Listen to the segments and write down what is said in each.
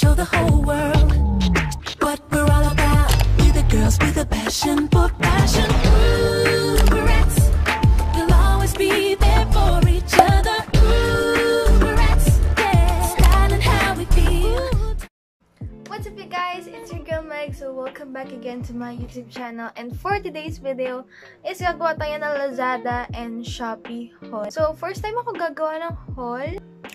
show the whole world what we're all about. We're the girls with a passion for fashion. Roots, we'll always be there for each other. Roots, yeah, styling how we feel. What's up you guys, it's your girl Meg. So welcome back again to my YouTube channel, and for today's video is gagawa tayo ng Lazada and Shopee haul. So first time ako gagawa ng haul.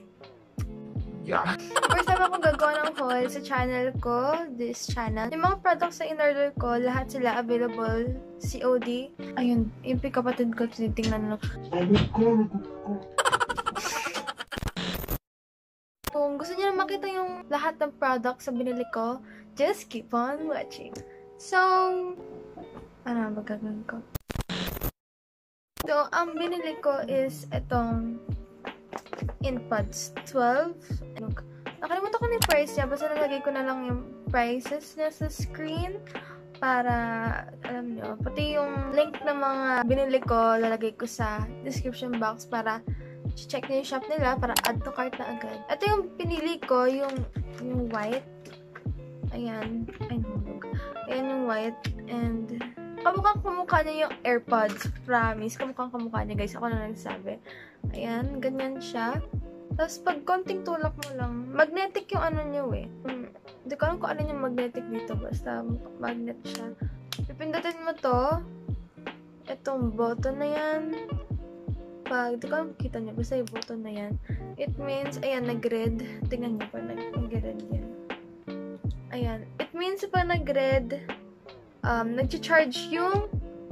First time ako gagawa ng haul sa channel ko, this channel. Yung mga products na in-order ko, lahat sila available COD. Ayun, yung kapatid ko tinitingnan no. Kung gusto niyo na makita yung lahat ng products na binili ko, just keep on watching. So, ano ba gagawin ko? So, ang binili ko is itong InPods 12. Nakalimutan ko na yung price niya. Basta nalagay ko na lang yung prices niya sa screen para, alam nyo, pati yung link ng mga binili ko, lalagay ko sa description box para check nyo yung shop nila para add to cart na agad. Ito yung pinili ko, yung white. Ayan. Ay, nulog. Ayan yung white. And kamukha niya yung AirPods. Promise. Kamukha niya, guys. Ako na nagsabi. Ayan. Ganyan siya. Tapos, pag konting tulak mo lang, magnetic yung ano niyo eh. Hindi ko alam kung ano yung magnetic dito. Basta, magnet siya. Pipindutin mo to. Itong button na yan. Pag, di ko alam kita niyo. Basta yung button na yan. It means, ayan, nag-red. Tingnan niyo pa, nag-red yan. Ayan. It means pa nag-red, nag-charge yung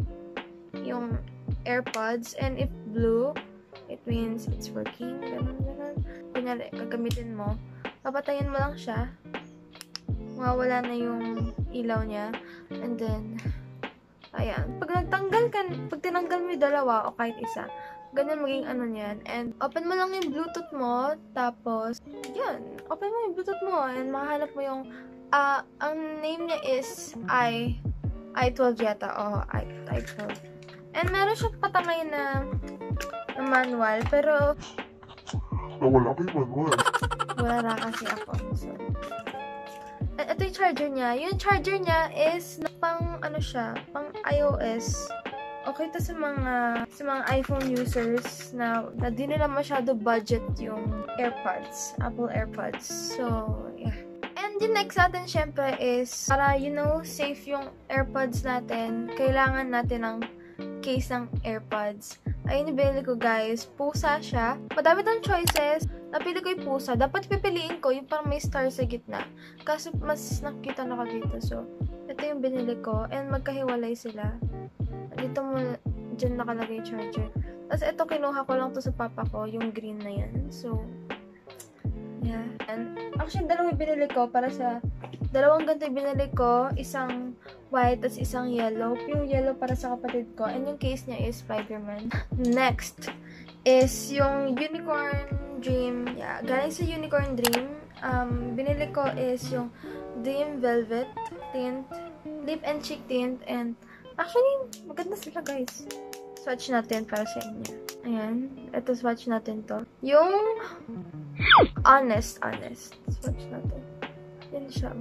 AirPods. And if blue, it means it's working. Ganun. Kunyari, gagamitin mo. Papatayin mo lang siya. Mawawala na yung ilaw niya. And then, ayan. Pag tinanggal mo yung dalawa o kahit isa, ganyan maging ano niyan. And open mo lang yung Bluetooth mo. Tapos, yan. Open mo yung Bluetooth mo. And makahanap mo yung, ang name niya is i12 yata. O, i12. And meron siyang patangay na manual. Pero, wala ko yung manual. wala na kasi ako. So, ito yung charger niya. Yung charger niya is pang ano siya, pang iOS. Okay to sa mga iPhone users na di nila masyado budget yung AirPods, Apple AirPods. So, yeah. And yung next natin syempre is para safe yung AirPods natin, kailangan natin ng case ng AirPods. Ayun yung binili ko, guys. Pusa siya. Madami tayong choices. Napili ko yung pusa. Dapat pipiliin ko yung parang may star sa gitna. Kasi mas nakita na ako dito. So, ito yung binili ko. And magkahiwalay sila. Dito mo, dyan nakalagay charger. Tapos ito, kinuha ko lang to sa papa ko. Yung green na yan. So, yeah. And actually, dalawang binili ko para sa dalawang ganito yung binili ko. Isang white, tapos isang yellow. Yung yellow para sa kapatid ko. And yung case niya is Spider-Man. Next is yung Unicorn Dream. Yeah, galing sa Unicorn Dream. Binili ko is yung Dream Velvet tint, lip and cheek tint. And actually, maganda sila, guys. Swatch natin para sa inyo. Ayan. Ito, swatch natin to. Yung Honest. Swatch natin. Yan siya.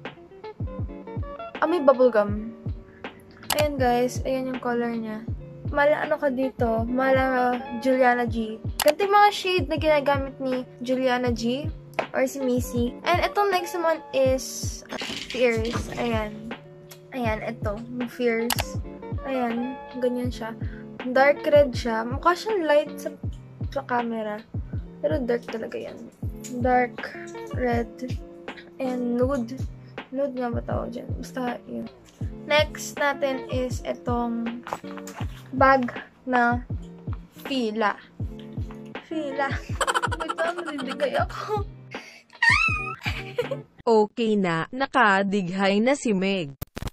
May bubblegum. Ayan, guys. Ayan yung color niya. Mala ano ka dito? Mala Juliana G. Ganito yung mga shade na ginagamit ni Juliana G or si Missy. And itong next naman is Fierce. Ayan. Ayan, ito. Fierce. Ayan. Ganyan siya. Dark red siya. Mukha siyang light sa camera. Pero dark talaga yan. Dark red and nude. Nude nga ba tawag dyan? Basta yun. Next natin is itong bag na Fila. Fila. Wait lang, nadidigay ako. Okay na, nakadighay na si Meg.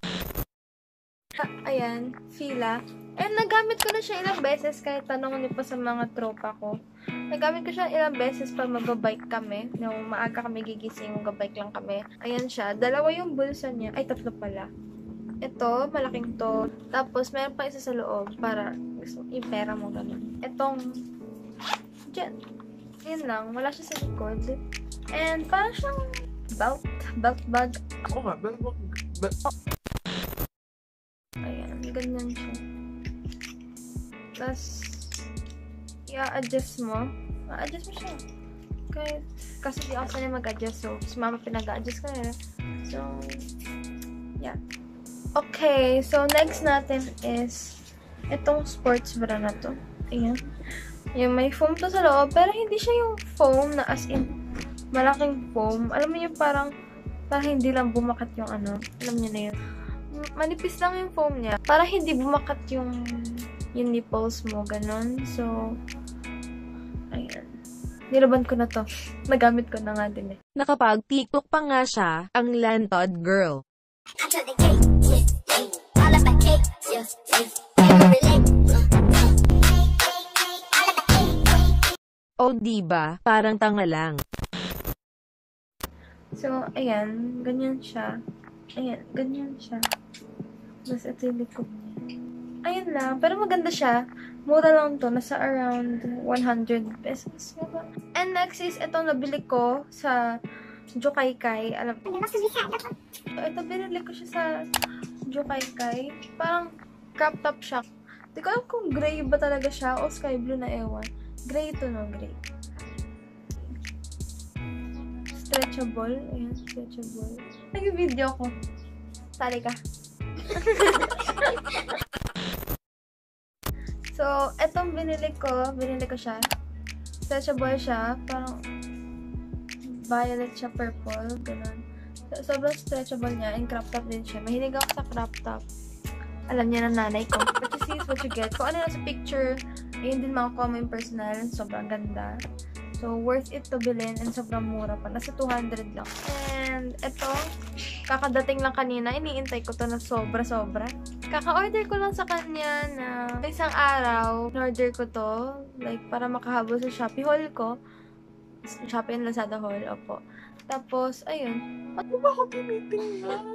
Ayan, Fila. And nagamit ko na siya ilang beses kahit tanong niyo pa sa mga tropa ko. Nagamit ko siya ilang beses pag mag-bike kami. Nung maaga kami gigising, mag-bike lang kami. Ayan siya. Dalawa yung bulsa niya. Ay, tatlo pala. Ito, malaking to. Tapos, meron pa isa sa loob para yung pera mo ganun. Itong dyan. Yun lang. Wala siya sa likod. And parang siyang belt bag. Ako nga, Ayan, ganyan siya. Tapos, i-adjust mo. Ma-adjust mo siya. Kasi di ako sanay mag-adjust. So, si mama pinag-adjust ko na. So, yeah. Okay, so next natin is itong sports bra na to. Ayan. Yung may foam to sa loob, pero hindi siya yung foam na as in malaking foam. Alam mo yung parang hindi lang bumakat yung ano. Alam niyo na yun. Manipis lang yung foam niya. Para hindi bumakat yung nipples mo. Ganon. So, ayan. Nilaban ko na to. Nagamit ko na nga din eh. Nakapag-tiktok pa nga siya, ang Lantod Girl. O diba, parang tanga lang. So, ayan. Ganyan siya. Ayan. Ganyan siya. Tapos ito yung likod niya. Ayun lang. Pero maganda siya. Mura lang to. Nasa around 100 pesos. And next is itong nabili ko sa Jokaykay. Alam mo. Ito binili ko siya sa Jokaykay. Parang crop top siya. Hindi ko alam kung gray ba talaga siya o sky blue na ewan. Gray ito, no? Gray. Stretchable. Ayan, stretchable. Nag-video ko. Tali ka. So, etong binili ko siya. Stretchable siya. Parang violet siya, purple. Ganun. So, sobrang stretchable niya. And crop top din siya. Mahilig ako sa crop top. Alam niya ng nanay ko. What you see is what you get. Kung ano na sa picture, ayun din makakuha mo yung personal. Sobrang ganda. So, worth it to bilhin. And sobrang mura pa. Nasa 200 lang. And ito, kakadating lang kanina. Iniintay ko to na sobra-sobra. Kaka-order ko lang sa kanya na isang araw. In-order ko to. Like, para makahabol sa Shopee haul ko. Shopee and Lazada haul. Opo. Tapos, ayun. Ano ba ako tinitingnan?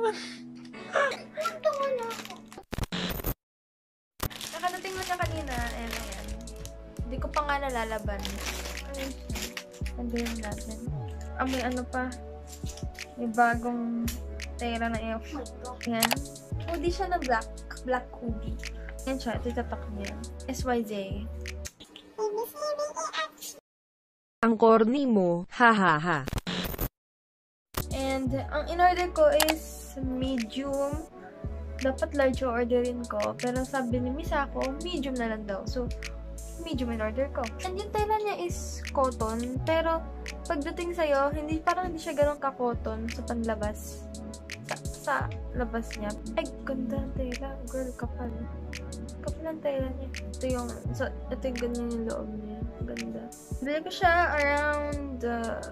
Nakadating lang siya kanina. And ayan. Hindi ko pa nga nalalaban. Ayun siya. Andiyan natin. May ano pa. May bagong tela na iyo. Ayan. Hoodie siya na black hoodie. Ayan siya. Ito tatak niya. SYJ. Ang corny mo, hahaha. And ang in-order ko is medium. Dapat large yung orderin ko. Pero sabi ni Misako, medium na lang daw. So, medium in-order ko. And yung tela niya is cotton. Pero, pagdating sa'yo, parang hindi siya ganun ka-cotton sa panlabas. Sa labas niya. Ay, ganda ang tela. Girl, kapal. Kapal ang tela niya. Ito yung ganyan yung loob niya. Ganda. Bili ko siya around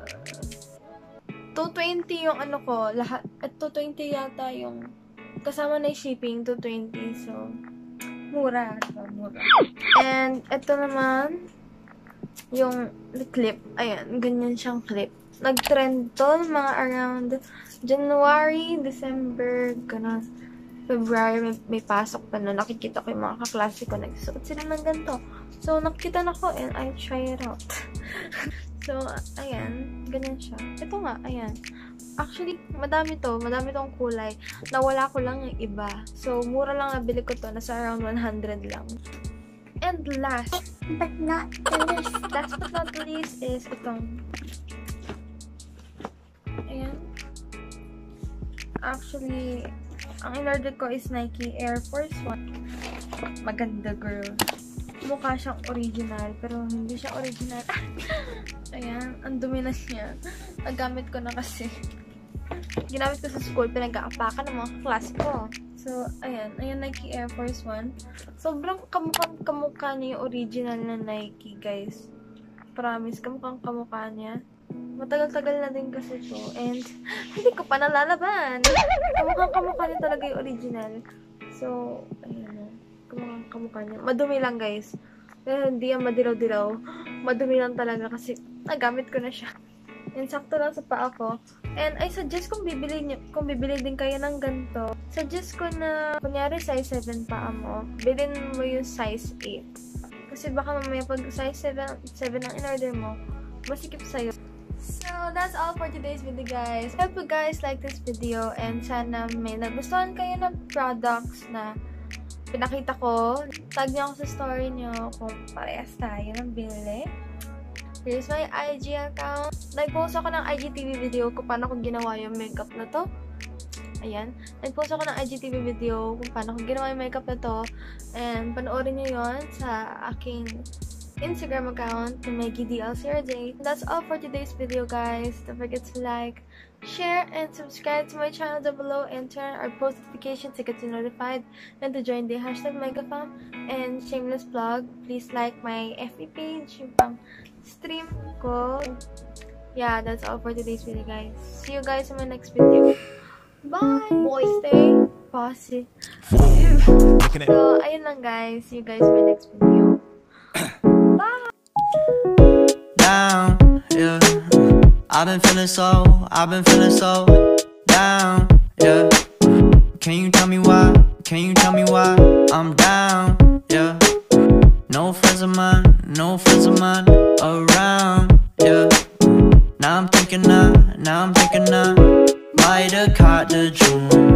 220 yung ano ko. Lahat. At 220 yata yung kasama na yung shipping. 220. So, mura. So, mura. And, ito naman yung clip. Ayan. Ganyan siyang clip. Nag-trend to mga around January, December, ganun. February, may pasok pa na. Nakikita ko yung mga kaklase ko. Nagsuot sila ng ganito. So, nakita na ko and I try it out. So, ayan. Ganyan siya. Ito nga, ayan. Actually, madami tong kulay. Nawala ko lang yung iba. So, mura lang nabili ko to. Nasa around 100 lang. And last but not least is itong ayan. Actually, ang in-order ko is Nike Air Force 1. Maganda, girl. Mukha siyang original, pero hindi siya original. Ayan, ang dumi na niya. Nagamit ko na kasi. Ginamit ko sa school, pinag-aapakan ng mga klase ko. So, ayan. Ayan, Nike Air Force 1. Sobrang kamukha niya yung original na Nike, guys. Promise, kamukha niya. Matagal-tagal na din kasi to. And, hindi ko pa nalalaban. Kamukha niya talaga yung original. So, ayan. Kamukha niya. Madumi lang, guys. Pero hindi yan madilaw-dilaw. Madumi lang talaga kasi nagamit ko na siya. And sakto lang sa paa ko. And I suggest kung bibili din kayo ng ganito, suggest ko na, kunyari size 7 paa mo, bilhin mo yung size 8. Kasi baka mamaya pag size 7 ang in-order mo, masikip sa'yo. So, that's all for today's video, guys. Hope you guys like this video and sana may nagustuhan kayo ng products na pinakita ko. Tag niyo ako sa story niyo kung parehas tayo ng binili. Here's my IG account. Nag-post ako ng IGTV video kung paano ko ginawa yung makeup na to. Ayan. Nag-post ako ng IGTV video kung paano ko ginawa yung makeup na to. And panoorin niyo yon sa aking Instagram account na may GDL0J. That's all for today's video, guys. Don't forget to like, share, and subscribe to my channel down below and turn our post notifications to get you notified and to join the #MegaFam and Shameless Vlog. Please like my FB page, yung pang stream ko. Yeah, that's all for today's video, guys. See you guys in my next video. Bye! Stay positive. So, ayun lang, guys. See you guys in my next video. Bye! Down, yeah. I've been feeling so down, yeah. Can you tell me why? Can you tell me why I'm down, yeah. No friends of mine around, yeah. Now I'm thinking I might have caught the June.